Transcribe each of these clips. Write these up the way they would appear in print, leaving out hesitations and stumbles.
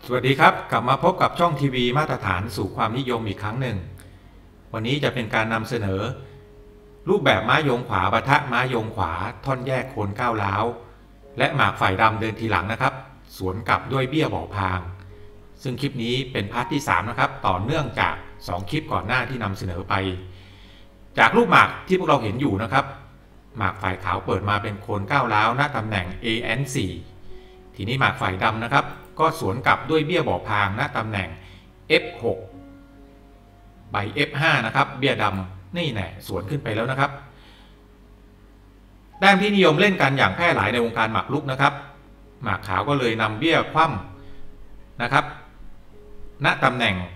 สวัสดีครับกลับมาพบกับช่องทีวีมาตรฐานสู่ความนิยมอีกครั้งหนึ่งวันนี้จะเป็นการนำเสนอรูปแบบม้าโยงขวาปะทะม้าโยงขวาท่อนแยกโคนก้าวร้าวและหมากฝ่ายดำเดินทีหลังนะครับสวนกลับด้วยเบี้ยบ่อพางซึ่งคลิปนี้เป็นพาร์ทที่3นะครับต่อเนื่องจาก2คลิปก่อนหน้าที่นำเสนอไปจากรูปหมากที่พวกเราเห็นอยู่นะครับหมากฝ่ายขาวเปิดมาเป็นโคนก้าวร้าวณตำแหน่ง AN4 ทีนี้หมากฝ่ายดำนะครับก็สวนกลับด้วยเบี้ยบ่อพางณตำแหน่ง F6 ใบ F5 นะครับเบี้ยดำนี่แน่สวนขึ้นไปแล้วนะครับแต้มที่นิยมเล่นกันอย่างแพร่หลายในวงการหมากรุกนะครับหมากขาวก็เลยนำเบี้ยคว่ำนะครับณตำแหน่ง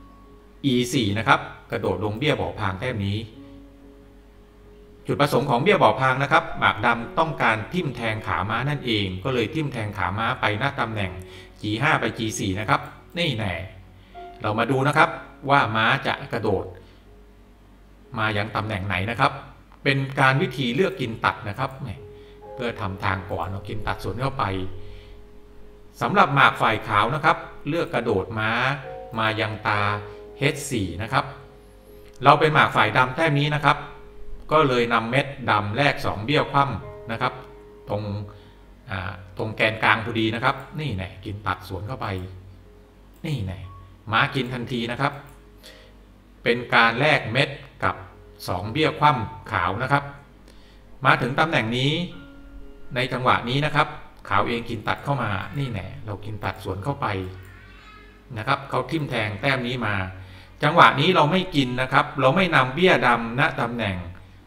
E4 นะครับกระโดดลงเบี้ยบ่อพางแต้มนี้จุดประสงค์ของเบี้ยบ่อพางนะครับหมากดำต้องการทิ่มแทงขาม้านั่นเองก็เลยทิ่มแทงขาม้าไปณตำแหน่ง G5 ไป G4 นะครับนี่แน่เรามาดูนะครับว่าม้าจะกระโดดมายังตำแหน่งไหนนะครับเป็นการวิธีเลือกกินตัดนะครับเพื่อทำทางก่อนเรากินตัดสวนเข้าไปสำหรับหมากฝ่ายขาวนะครับเลือกกระโดดม้ามายังตา H4 นะครับเราเป็นหมากฝ่ายดำแต้มนี้นะครับก็เลยนำเม็ดดำแลก2เบี้ยวคว่ำนะครับตรงแกนกลางพอดีนะครับนี่แน่กินตัดสวนเข้าไปนี่แน่ม้ากินทันทีนะครับเป็นการแลกเม็ดกับ2เบี้ยวคว่ำขาวนะครับมาถึงตำแหน่งนี้ในจังหวะนี้นะครับขาวเองกินตัดเข้ามานี่แน่เรากินตัดสวนเข้าไปนะครับเขาทิ่มแทงแต้มนี้มาจังหวะนี้เราไม่กินนะครับเราไม่นำเบี้ยดำณตำแหน่ง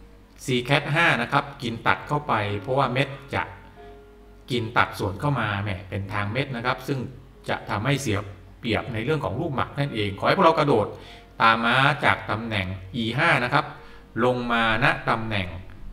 CCAT5 นะครับกินตัดเข้าไปเพราะว่าเม็ดจะกินตัดส่วนเข้ามาเป็นทางเม็ดนะครับซึ่งจะทำให้เสียเปรียบในเรื่องของลูกหมากนั่นเองขอให้พวกเรากระโดดตามม้าจากตำแหน่ง E5 นะครับลงมาณตำแหน่ง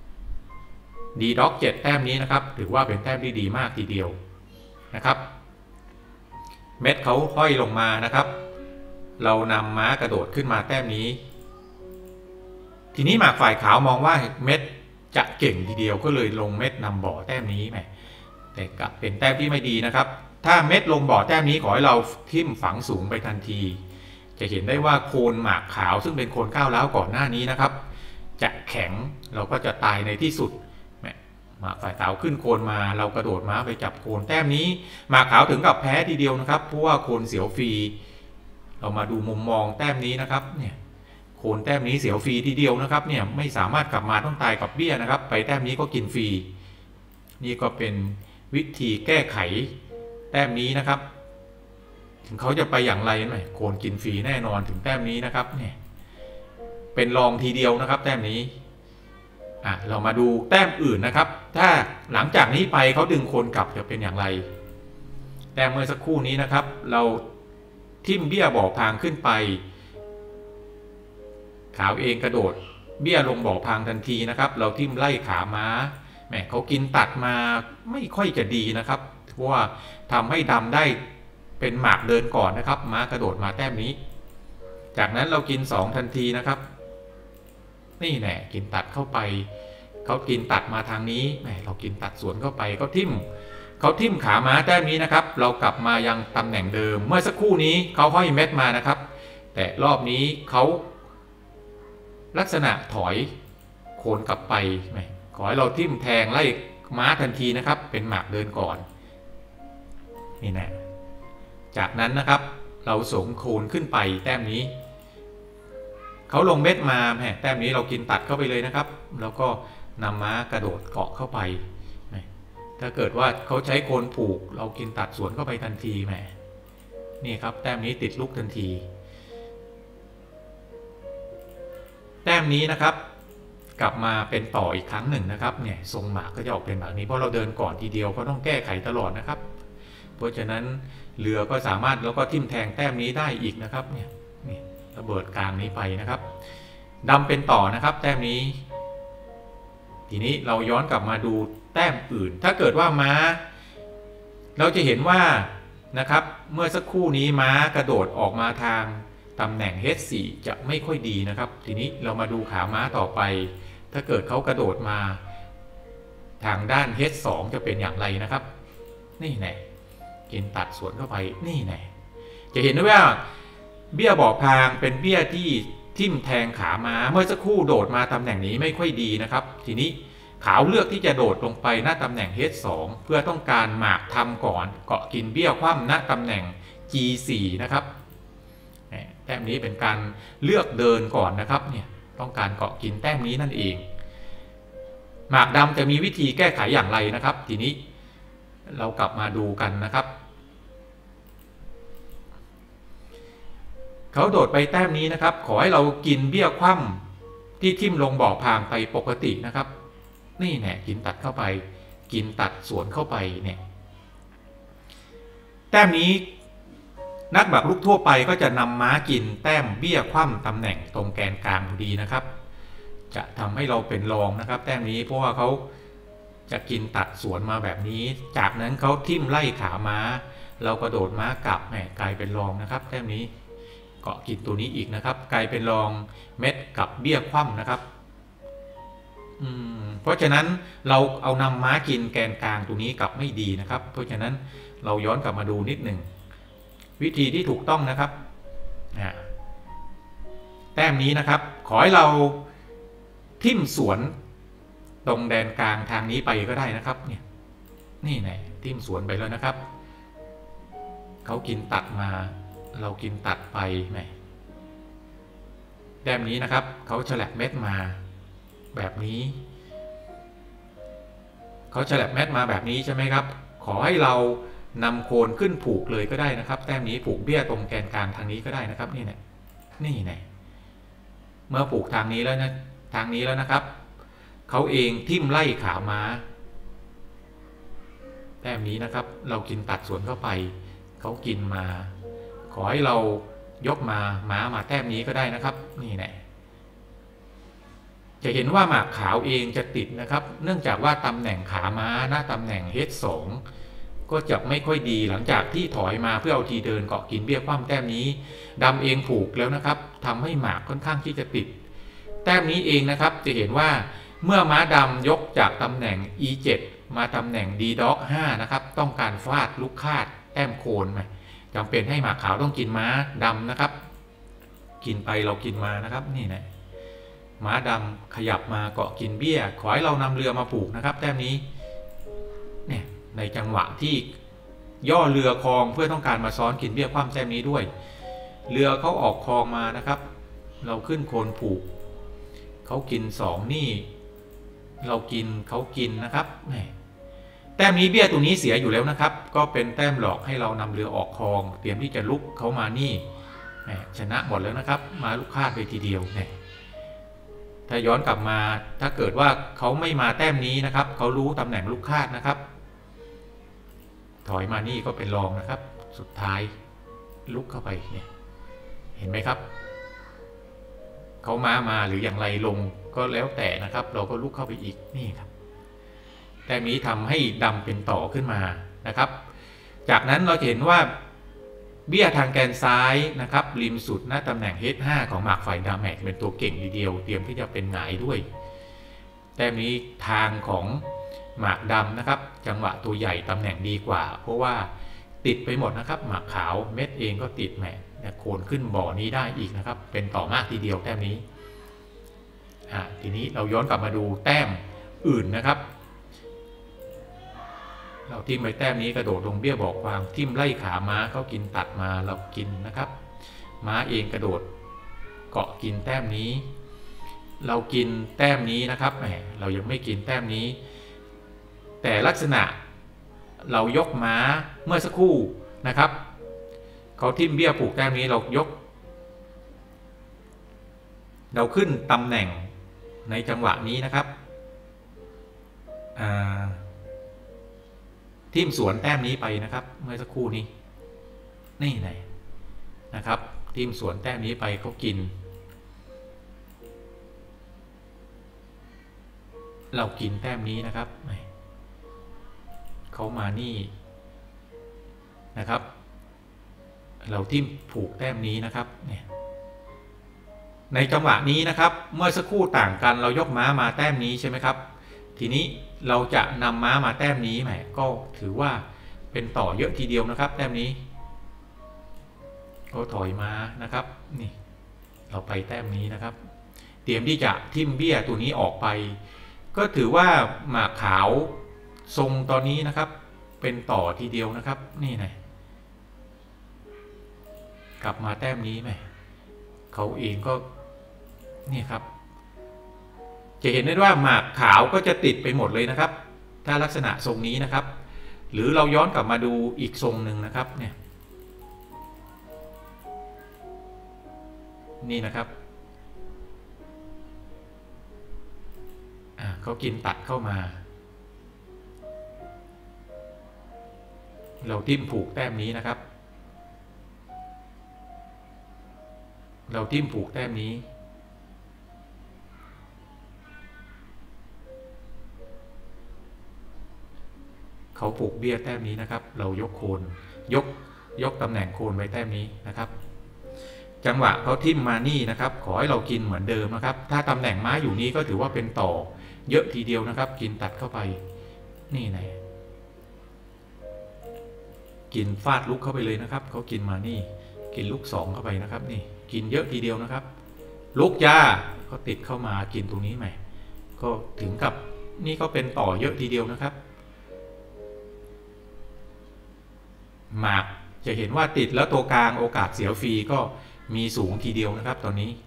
D Dog 7แต้มนี้นะครับถือว่าเป็นแต้มที่ดีมากทีเดียวนะครับเม็ดเขาห้อยลงมานะครับเรานำม้ากระโดดขึ้นมาแต้มนี้ทีนี้หมากฝ่ายขาวมองว่าเม็ดจะเก่งทีเดียวก็เลยลงเม็ดนำบ่อแต้มนี้แต่กลับเป็นแต้มที่ไม่ดีนะครับถ้าเม็ดลงบ่อแต้มนี้ขอให้เราทิ่มฝังสูงไปทันทีจะเห็นได้ว่าโคนหมากขาวซึ่งเป็นโคนก้าวร้าวก่อนหน้านี้นะครับจะแข็งเราก็จะตายในที่สุดหมากฝ่ายขาวขึ้นโคนมาเรากระโดดม้าไปจับโคนแต้มนี้หมากขาวถึงกับแพ้ทีเดียวนะครับเพราะว่าโคนเสียวฟรีเรามาดูมุมมองแต้มนี้นะครับโคนแต้มนี้เสียวฟรีทีเดียวนะครับไม่สามารถกลับมาต้องตายกับเบี้ยนะครับไปแต้มนี้ก็กินฟรีนี่ก็เป็นวิธีแก้ไขแต้มนี้นะครับถึงเขาจะไปอย่างไรไหมโคนกินฟรีแน่นอนถึงแต้มนี้นะครับเป็นรองทีเดียวนะครับแต้มนี้เรามาดูแต้มอื่นนะครับถ้าหลังจากนี้ไปเขาดึงโคนกลับจะเป็นอย่างไรแต้มเมื่อสักครู่นี้นะครับเราทิ่มเบี้ยบ่อพางขึ้นไปขาวเองกระโดดเบี้ยลงบ่อพางทันทีนะครับเราทิ่มไล่ขาม้าเขากินตัดมาไม่ค่อยจะดีนะครับเพราะว่าทำให้ดำได้เป็นหมากเดินก่อนนะครับม้ากระโดดมาแต้มนี้จากนั้นเรากิน2ทันทีนะครับนี่แน่กินตัดเข้าไปเขากินตัดมาทางนี้เรากินตัดสวนเข้าไปเขาทิ่มขาม้าแต้มนี้นะครับเรากลับมายังตำแหน่งเดิมเมื่อสักครู่นี้เขาห้อยเม็ดมานะครับแต่รอบนี้เขาลักษณะถอยโคนกลับไปขอให้เราทิ่มแทงไล่ม้าทันทีนะครับเป็นหมากเดินก่อนนี่แน่จากนั้นนะครับเราส่งโคนขึ้นไปแต้มนี้เขาลงเม็ดมาแต้มนี้เรากินตัดเข้าไปเลยนะครับแล้วก็นำม้ากระโดดเกาะเข้าไปถ้าเกิดว่าเขาใช้โคนผูกเรากินตัดสวนเข้าไปทันทีนี่ครับแต้มนี้ติดลูกทันทีแต้มนี้นะครับกลับมาเป็นต่ออีกครั้งหนึ่งนะครับทรงหมากก็จะออกเป็นแบบนี้เพราะเราเดินก่อนทีเดียวก็ต้องแก้ไขตลอดนะครับเพราะฉะนั้นเรือก็สามารถแล้วก็ทิ่มแทงแต้มนี้ได้อีกนะครับระเบิดกลางนี้ไปนะครับดำเป็นต่อนะครับแต้มนี้ทีนี้เราย้อนกลับมาดูแต้มอื่นถ้าเกิดว่าม้าเราจะเห็นว่านะครับเมื่อสักครู่นี้ม้ากระโดดออกมาทางตำแหน่ง H4 จะไม่ค่อยดีนะครับทีนี้เรามาดูขาม้าต่อไปถ้าเกิดเขากระโดดมาทางด้าน H2 จะเป็นอย่างไรนะครับนี่แน่กินตัดสวนเข้าไปนี่แน่จะเห็นได้ว่าเบี้ยบ่อพางเป็นเบี้ยที่ทิ่มแทงขาม้าเมื่อสักครู่โดดมาตำแหน่งนี้ไม่ค่อยดีนะครับทีนี้ขาวเลือกที่จะโดดลงไปหน้าตำแหน่ง H2 เพื่อต้องการหมากทำก่อนเกาะกินเบี้ยคว่ำณตำแหน่ง G4 นะครับแต้มนี้เป็นการเลือกเดินก่อนนะครับเนี่ยต้องการเกาะกินแต้มนี้นั่นเองหมากดำจะมีวิธีแก้ไขอย่างไรนะครับทีนี้เรากลับมาดูกันนะครับเขาโดดไปแต้มนี้นะครับขอให้เรากินเบี้ยคว่ำที่ทิ่มลงบ่อพางไปปกตินะครับนี่แน่กินตัดเข้าไปกินตัดสวนเข้าไปเนี่ยแต้มนี้นักหมากรุกทั่วไปก็จะนำม้ากินแต้มเบี้ยคว่ำตำแหน่งตรงแกนกลางพอดีนะครับจะทำให้เราเป็นรองนะครับแต้มนี้เพราะว่าเขาจะกินตัดสวนมาแบบนี้จากนั้นเขาทิ่มไล่ขาม้าเรากระโดดม้ากลับกลายเป็นรองนะครับแต้มนี้เกาะกินตัวนี้อีกนะครับกลายเป็นรองเม็ดกับเบี้ยคว่ำนะครับเพราะฉะนั้นเราเอานำม้ากินแกนกลางตัวนี้กลับไม่ดีนะครับเพราะฉะนั้นเราย้อนกลับมาดูนิดหนึ่งวิธีที่ถูกต้องนะครับแต้มนี้นะครับขอให้เราทิ่มสวนตรงแดนกลางทางนี้ไปก็ได้นะครับเนี่ยนี่ไงทิ่มสวนไปแล้วนะครับเขากินตัดมาเรากินตัดไปไหมแต้มนี้นะครับเขาฉลับเม็ดมาแบบนี้เขาฉลับเม็ดมาแบบนี้ใช่ไหมครับขอให้เรานำโคนขึ้นผูกเลยก็ได้นะครับแต้มนี้ผูกเบี้ยตรงแกนกลางทางนี้ก็ได้นะครับนี่เนี่ยนี่ไงเมื่อผูกทางนี้แล้วนะทางนี้แล้วนะครับเขาเองทิ่มไล่ขาม้าแต้มนี้นะครับเรากินตัดสวนเข้าไปเขากินมาขอให้เรายกมาม้ามาแต้มนี้ก็ได้นะครับนี่แน่จะเห็นว่าหมากขาวเองจะติดนะครับเนื่องจากว่าตำแหน่งขาม้าหน้าตำแหน่ง H2 ก็จะไม่ค่อยดีหลังจากที่ถอยมาเพื่อเอาทีเดินเกาะกินเบี้ยคว่ำแต้มนี้ดำเองผูกแล้วนะครับทำให้หมากค่อนข้างที่จะติดแต้มนี้เองนะครับจะเห็นว่าเมื่อม้าดำยกจากตำแหน่ง E7 มาตำแหน่ง D ด็อก5นะครับต้องการฟาดลูกคาดแต้มโคนไหมจำเป็นให้หมากขาวต้องกินม้าดำนะครับกินไปเรากินมานะครับนี่นะม้าดำขยับมาเกาะกินเบี้ยขอให้เรานำเรือมาผูกนะครับแต้มนี้เนี่ยในจังหวะที่ย่อเรือคลองเพื่อต้องการมาซ้อนกินเบี้ยคว่ำแต้มนี้ด้วยเรือเขาออกคลองมานะครับเราขึ้นโคนผูกเขากิน2นี่เรากินเขากินนะครับแต้มนี้เบี้ยตัวนี้เสียอยู่แล้วนะครับก็เป็นแต้มหลอกให้เรานำเรือออกคลองเตรียมที่จะลุกเขามานี่ชนะหมดแล้วนะครับมาลุกคาดไปทีเดียวเนี่ยถ้าย้อนกลับมาถ้าเกิดว่าเขาไม่มาแต้มนี้นะครับเขารู้ตำแหน่งลูกคาดนะครับถอยมานี่ก็เป็นรองนะครับสุดท้ายลุกเข้าไปเนี่ยเห็นไหมครับเขามาหรืออย่างไรลงก็แล้วแต่นะครับเราก็ลุกเข้าไปอีกนี่ครับแต้มนี้ทำให้ดำเป็นต่อขึ้นมานะครับจากนั้นเราเห็นว่าเบี้ยทางแกนซ้ายนะครับริมสุดหน้าตำแหน่ง H5 ของหมากฝ่ายดำเป็นตัวเก่งทีเดียวเตรียมที่จะเป็นหงายด้วยแต้มนี้ทางของหมากดำนะครับจังหวะตัวใหญ่ตำแหน่งดีกว่าเพราะว่าติดไปหมดนะครับหมากขาวเม็ดเองก็ติดโคนขึ้นบ่อนี้ได้อีกนะครับเป็นต่อมากทีเดียวแต้มนี้ทีนี้เราย้อนกลับมาดูแต้มอื่นนะครับเราทิ่มไปแต้มนี้กระโดดลงเบี้ยบอกความทิ่มไล่ขาม้าเขากินตัดมาเรากินนะครับม้าเองกระโดดเกาะกินแต้มนี้เรากินแต้มนี้นะครับเรายังไม่กินแต้มนี้แต่ลักษณะเรายกม้าเมื่อสักครู่นะครับเขาทิ่มเบี้ยผูกแต้มนี้เรายกเราขึ้นตำแหน่งในจังหวะนี้นะครับทิ่มสวนแต้มนี้ไปนะครับเมื่อสักครู่นี้นี่ไงนะครับทิ่มสวนแต้มนี้ไปเขากินเรากินแต้มนี้นะครับเขามานี่นะครับเราทิ่มผูกแต้มนี้นะครับเนี่ยในจังหวะนี้นะครับเมื่อสักครู่ต่างกันเรายกม้ามาแต้มนี้ใช่ไหมครับทีนี้เราจะนำม้ามาแต้มนี้ก็ถือว่าเป็นต่อเยอะทีเดียวนะครับแต้มนี้เขาถอยมานะครับนี่เราไปแต้มนี้นะครับเตรียมที่จะทิ่มเบี้ยตัวนี้ออกไปก็ถือว่าหมากขาวทรงตอนนี้นะครับเป็นต่อทีเดียวนะครับนี่ไงกลับมาแต้มนี้ไหมเขาเองก็นี่ครับจะเห็นได้ว่าหมากขาวก็จะติดไปหมดเลยนะครับถ้าลักษณะทรงนี้นะครับหรือเราย้อนกลับมาดูอีกทรงหนึ่งนะครับเนี่ยนี่นะครับเขากินตัดเข้ามาเราทิ่มผูกแต้มนี้นะครับเราทิ่มผูกแต้มนี้เขาผูกเบี้ยแต้มนี้นะครับเรายกโคนยกตำแหน่งโคนไว้แต้มนี้นะครับจังหวะเขาทิ่มมานี่นะครับขอให้เรากินเหมือนเดิมนะครับถ้าตำแหน่งม้าอยู่นี้ก็ถือว่าเป็นต่อเยอะทีเดียวนะครับกินตัดเข้าไปนี่ไงกินฟาดลุกเข้าไปเลยนะครับเขากินมานี่กินลุกสองเข้าไปนะครับนี่กินเยอะทีเดียวนะครับลุกยาเขาติดเข้ามากินตรงนี้ไหมก็ถึงกับนี่ก็เป็นต่อเยอะทีเดียวนะครับหมากจะเห็นว่าติดแล้วตัวกลางโอกาสเสียฟรีก็มีสูงทีเดียวนะครับตอนนี้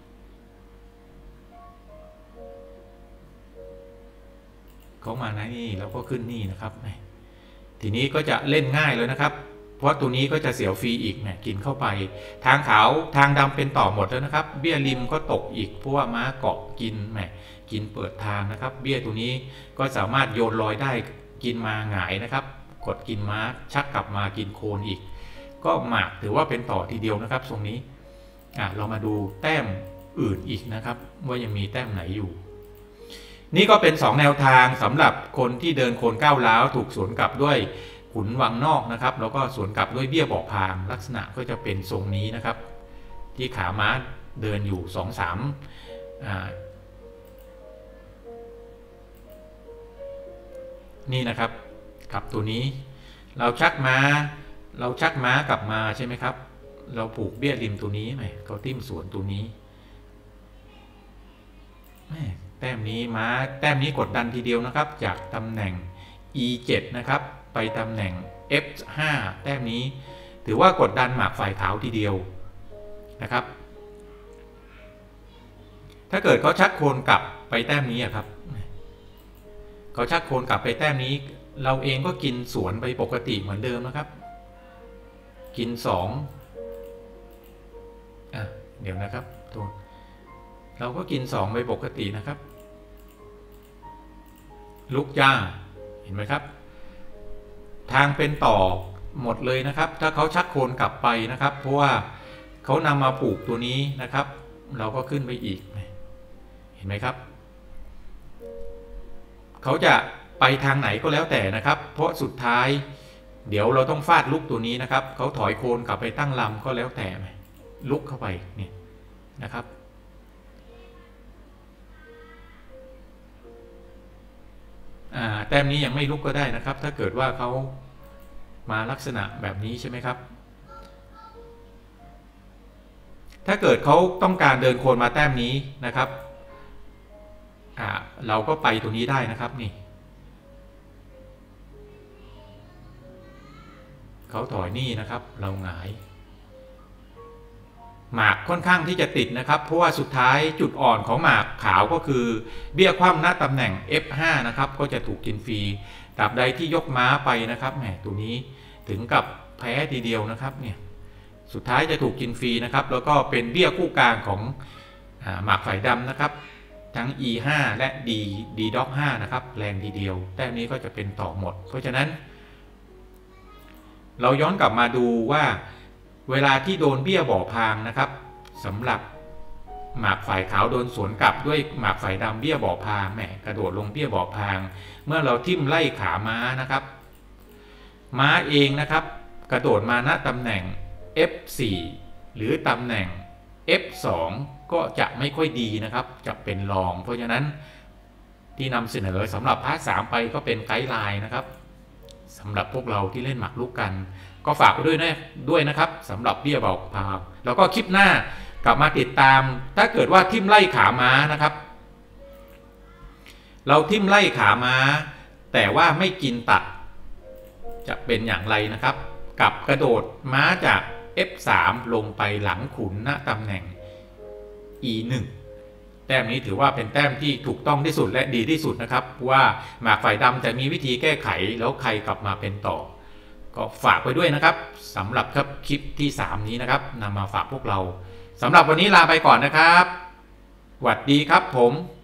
เขามานี่แล้วก็ขึ้นนี่นะครับทีนี้ก็จะเล่นง่ายเลยนะครับเพราะตัวนี้ก็จะเสียฟรีอีกเนี่ยกินเข้าไปทางขาวทางดำเป็นต่อหมดแล้วนะครับเบี้ยริมก็ตกอีกเพราะว่าม้าเกาะกินกินเปิดทางนะครับเบี้ยตัวนี้ก็สามารถโยนลอยได้กินมาหงายนะครับกดกินม้าชักกลับมากินโคนอีกก็หมากถือว่าเป็นต่อทีเดียวนะครับตรงนี้เรามาดูแต้มอื่นอีกนะครับว่ายังมีแต้มไหนอยู่นี่ก็เป็น2แนวทางสำหรับคนที่เดินโคนก้าวร้าวถูกสวนกลับด้วยขุนวังนอกนะครับแล้วก็สวนกลับด้วยเบี้ยบอกพางลักษณะก็จะเป็นทรงนี้นะครับที่ขาม้าเดินอยู่ 2-3นี่นะครับกับตัวนี้เราชักม้ากลับมาใช่ไหมครับเราผูกเบี้ยริมตัวนี้ไหมเขาทิ่มสวนตัวนี้แต้มนี้ม้าแต้มนี้กดดันทีเดียวนะครับจากตำแหน่ง E7 นะครับไปตำแหน่ง F5 แต้มนี้ถือว่ากดดันหมากฝ่ายขาวทีเดียวนะครับถ้าเกิดเขาชักโคนกลับไปแต้มนี้ครับเขาชักโคนกลับไปแต้มนี้เราเองก็กินสวนไปปกติเหมือนเดิมนะครับกิน2เดี๋ยวนะครับตัวเราก็กิน2ไปปกตินะครับลุกย่าเห็นไหมครับทางเป็นต่อหมดเลยนะครับถ้าเขาชักโคนกลับไปนะครับเพราะว่าเขานำมาปลูกตัวนี้นะครับเราก็ขึ้นไปอีกเห็นไหมครับเขาจะไปทางไหนก็แล้วแต่นะครับเพราะสุดท้ายเดี๋ยวเราต้องฟาดลุกตัวนี้นะครับเขาถอยโคนกลับไปตั้งลำก็แล้วแต่ลุกเข้าไปนี่นะครับแต้มนี้ยังไม่ลุกก็ได้นะครับถ้าเกิดว่าเขามาลักษณะแบบนี้ใช่ไหมครับถ้าเกิดเขาต้องการเดินโคนมาแต้มนี้นะครับเราก็ไปตัวนี้ได้นะครับนี่เขาถอยนี่นะครับเราหงายหมากค่อนข้างที่จะติดนะครับเพราะว่าสุดท้ายจุดอ่อนของหมากขาวก็คือเบี้ยคว่ำณตำแหน่ง F5 นะครับก็จะถูกกินฟรีตราบใดที่ยกม้าไปนะครับตัวนี้ถึงกับแพ้ทีเดียวนะครับเนี่ยสุดท้ายจะถูกกินฟรีนะครับแล้วก็เป็นเบี้ยคู่กลางของหมากฝ่ายดำนะครับทั้ง E5 และ D Dog 5นะครับแรงทีเดียวแต้มนี้ก็จะเป็นต่อหมดเพราะฉะนั้นเราย้อนกลับมาดูว่าเวลาที่โดนเบี้ยบ่อพางนะครับสำหรับหมากฝ่ายขาวโดนสวนกลับด้วยหมากฝ่ายดำเบี้ยบ่อพางกระโดดลงเบี้ยบ่อพางเมื่อเราทิ่มไล่ขาม้านะครับม้าเองนะครับกระโดดมาณตำแหน่ง F4 หรือตำแหน่ง F2 ก็จะไม่ค่อยดีนะครับจะเป็นรองเพราะฉะนั้นที่นำเสนอสำหรับพาร์ท 3ไปก็เป็นไกด์ไลน์นะครับสำหรับพวกเราที่เล่นหมากรุกกันก็ฝากไปด้วยนะครับสำหรับเบี้ยบอกพามแล้วก็คลิปหน้ากลับมาติดตามถ้าเกิดว่าทิ่มไล่ขาม้านะครับเราทิ่มไล่ขาม้าแต่ว่าไม่กินตัดจะเป็นอย่างไรนะครับกับกระโดดม้าจาก F3 ลงไปหลังขุนณตำแหน่ง E1 แต้มนี้ถือว่าเป็นแต้มที่ถูกต้องที่สุดและดีที่สุดนะครับว่าหมากฝ่ายดำจะมีวิธีแก้ไขแล้วใครกลับมาเป็นต่อก็ฝากไปด้วยนะครับสำหรับคลิปที่3นี้นะครับนำมาฝากพวกเราสำหรับวันนี้ลาไปก่อนนะครับสวัสดีครับผม